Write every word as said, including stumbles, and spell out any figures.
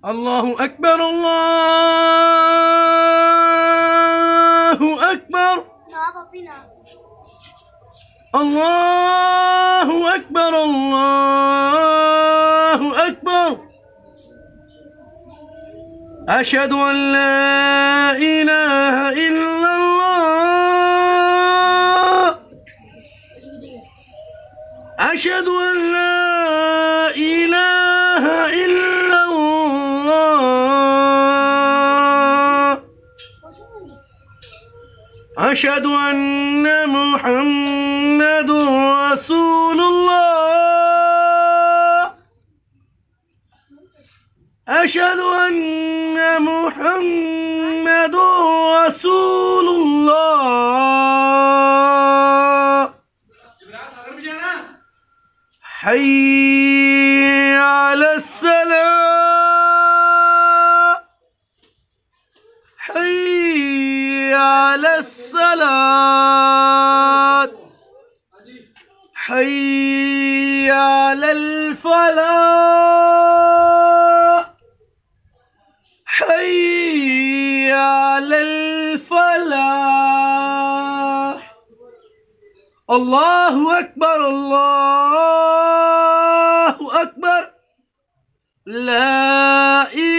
الله أكبر الله أكبر الله أكبر الله أكبر. أشهد أن لا إله إلا الله. أشهد أن لا إله إلا الله. أشهد أن محمد رسول الله. أشهد أن محمد رسول الله. حي على الصلاة. حي على الصلاة. حي على الفلاح. حي على الفلاح. الله أكبر الله أكبر. لا إله